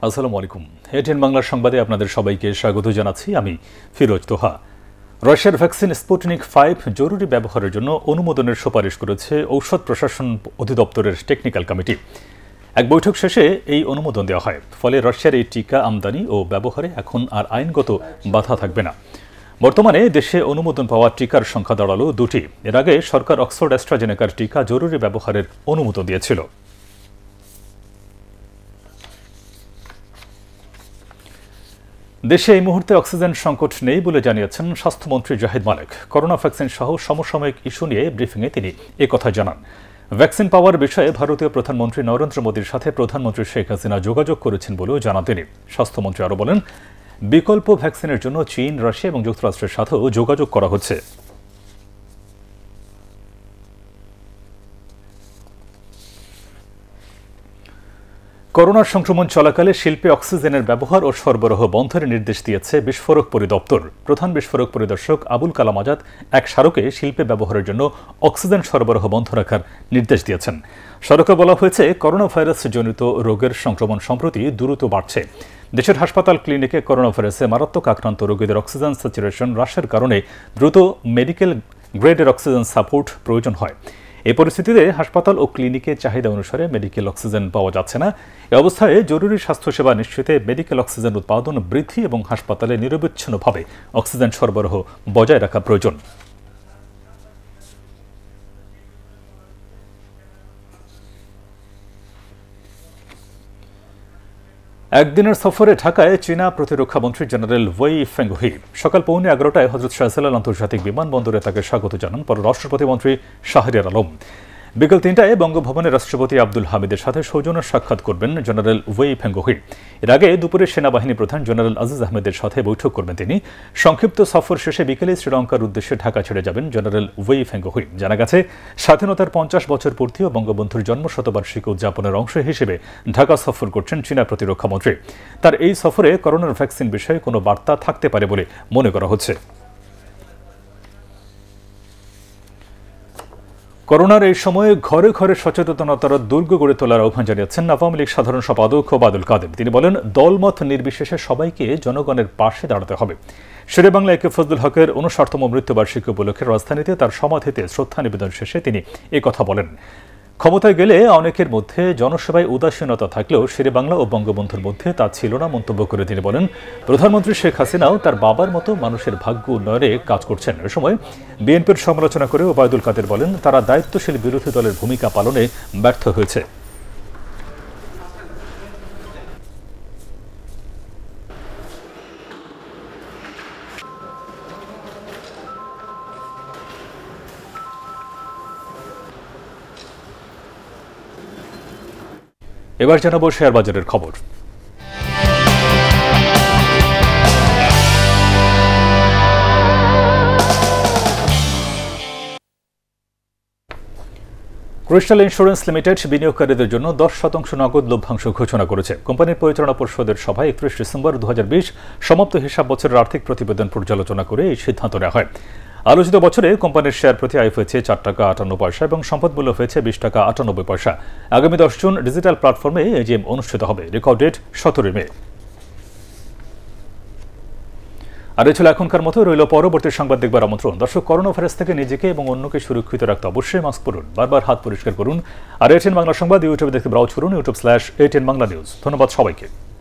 আসসালামু আলাইকুম। ATN বাংলার সংবাদে আপনাদের সবাইকে স্বাগত জানাচ্ছি। আমি ফিরোজ তোহা। রাশিয়ার ভ্যাকসিন স্পুটনিক 5 জরুরি ব্যবহারের জন্য অনুমোদনের সুপারিশ করেছে ঔষধ প্রশাসন অধিদপ্তরের টেকনিক্যাল কমিটি। এক বৈঠক শেষে এই অনুমোদন দেওয়া হয়। ফলে রাশিয়ার এই টিকা আমদানি ও ব্যবহারে এখন আর আইনগত বাধা থাকবে না। বর্তমানে দেশে অনুমোদন পাওয়া টিকার সংখ্যা দাঁড়ালো 2টি। এর আগে সরকার অক্সফোর্ড অ্যাস্ট্রাজেনেকার টিকা জরুরি ব্যবহারের অনুমোদন দিয়েছিল। দেশে এই মুহূর্তে অক্সিজেন সংকট নেই বলে জানিয়েছেন স্বাস্থ্যমন্ত্রী জাহিদ মালেক। করোনা ভ্যাকসিন সহ সমসাময়িক ইস্যু নিয়ে ব্রিফিংয়ে তিনি একথা জানান। ভ্যাকসিন পাওয়ার বিষয়ে ভারতীয় প্রধানমন্ত্রী নরেন্দ্র মোদীর সাথে প্রধানমন্ত্রী শেখ হাসিনা যোগাযোগ করেছেন বলেও জানান তিনি। স্বাস্থ্যমন্ত্রী আরও বলেন, বিকল্প ভ্যাকসিনের জন্য চীন, রাশিয়া এবং যুক্তরাষ্ট্রের সাথেও যোগাযোগ করা হচ্ছে। করোনা সংক্রমণ চলাকালে শিল্পে অক্সিজেনের ব্যবহার ও সরবরাহ বন্ধের নির্দেশ দিয়েছে বিস্ফোরক পরিদপ্তর। প্রধান বিস্ফোরক পরিদর্শক আবুল কালাম আজাদ এক স্মারকে শিল্পে ব্যবহারের জন্য অক্সিজেন সরবরাহ বন্ধ রাখার নির্দেশ দিয়েছেন। স্মারকে বলা হয়েছে, করোনা ভাইরাস জনিত রোগের সংক্রমণ সম্প্রতি দ্রুত বাড়ছে। দেশের হাসপাতাল ক্লিনিকে করোনা ভাইরাসে মারাত্মক আক্রান্ত রোগীদের অক্সিজেন স্যাচুরেশন হ্রাসের কারণে দ্রুত মেডিকেল গ্রেডের অক্সিজেন সাপোর্ট প্রয়োজন হয়। এই পরিস্থিতিতে হাসপাতাল ও ক্লিনিকে চাহিদা অনুসারে মেডিকেল অক্সিজেন পাওয়া যাচ্ছে না। এ অবস্থায় জরুরি স্বাস্থ্যসেবা নিশ্চিতে মেডিকেল অক্সিজেন উৎপাদন বৃদ্ধি এবং হাসপাতালে নিরবচ্ছিন্নভাবে অক্সিজেন সরবরাহ বজায় রাখা প্রয়োজন। একদিনের সফরে ঢাকায় চীনা প্রতিরক্ষা মন্ত্রী জেনারেল ওয়েই ফেংঘুই সকাল 11:15টায় হযরত শাহজালাল আন্তর্জাতিক বিমানবন্দরে তাকে স্বাগত জানান পররাষ্ট্র প্রতিমন্ত্রী শাহরিয়ার আলম। বিকেল 3টায় বঙ্গভবনে রাষ্ট্রপতি আব্দুল হামিদের সাথে সৌজন্য সাক্ষাৎ করবেন জেনারেল ওয়েই ফেংঘুই। এর আগে দুপুরে সেনাবাহিনী প্রধান জেনারেল আজিজ আহমেদের সাথে বৈঠক করবেন তিনি। সংক্ষিপ্ত সফর শেষে বিকেলে শ্রীলঙ্কার উদ্দেশ্যে ঢাকা ছেড়ে যাবেন জেনারেল ওয়েই ফেংঘুই। জানা গেছে, স্বাধীনতার 50 বছর পূর্তি ও বঙ্গবন্ধুর জন্মশতবার্ষিকী উদযাপনের অংশ হিসেবে ঢাকা সফর করছেন চীনা প্রতিরক্ষা মন্ত্রী। তার এই সফরে করোনার ভ্যাকসিন বিষয়ে কোনো বার্তা থাকতে পারে বলে মনে করা হচ্ছে। করোনার এই সময়ে ঘরে ঘরে সচেতনতার দুর্গ গড়ে তোলার আহ্বান জানিয়েছেন আওয়ামী লীগ সাধারণ সম্পাদক খোবাদুল কাদের। তিনি বলেন, দলমত নির্বিশেষে সবাইকে জনগণের পাশে দাঁড়াতে হবে। শেরেবাংলা একে ফজলুল হকের 59তম মৃত্যুবার্ষিকী উপলক্ষে রাজধানীতে তার সমাধিতে শ্রদ্ধা নিবেদন শেষে তিনি একথা বলেন। ক্ষমতায় গেলে অনেকের মধ্যে জনসেবায় উদাসীনতা থাকলেও শেরেবাংলা ও বঙ্গবন্ধুর মধ্যে তা ছিল না মন্তব্য করে তিনি বলেন, প্রধানমন্ত্রী শেখ হাসিনাও তার বাবার মতো মানুষের ভাগ্য উন্নয়নে কাজ করছেন। এ সময় বিএনপির সমালোচনা করে ওবায়দুল কাদের বলেন, তারা দায়িত্বশীল বিরোধী দলের ভূমিকা পালনে ব্যর্থ হয়েছে। এবার জানাবো শেয়ার বাজারের খবর। ক্রিস্টাল ইন্স্যুরেন্স লিমিটেড বিনিয়োগকারীদের জন্য 10% নগদ লভ্যাংশ ঘোষণা করেছে। কোম্পানির পরিচালনা পরিষদের সভায় 31 ডিসেম্বর 2020 সমাপ্ত হিসাব বছরের আর্থিক প্রতিবেদন পর্যালোচনা করে এই সিদ্ধান্ত নেওয়া হয়। আলোচিত বছরে কোম্পানির শেয়ার প্রতি আয় হয়েছে 4 টাকা 58 পয়সা এবং সম্পদ মূল্য হয়েছে 20 টাকা 98 পয়সা। আগামী 10 জুন ডিজিটাল প্ল্যাটফর্মে এজিএম অনুষ্ঠিত হবে। রেকর্ড ডেট 17 মে। আর এই ছিল এখনকার মতো। রইল পরবর্তী সংবাদ দেখবার আমন্ত্রণ। দর্শক, করোনা ভাইরাস থেকে নিজেকে এবং অন্যকে সুরক্ষিত রাখতে অবশ্যই মাস্ক পরুন, বারবার হাত পরিষ্কার করুন। আর ATN বাংলা সংবাদ ইউটিউবে দেখতে ব্রাউজ করুন, youtube/ATN Bangla নিউজ। ধন্যবাদ সবাইকে।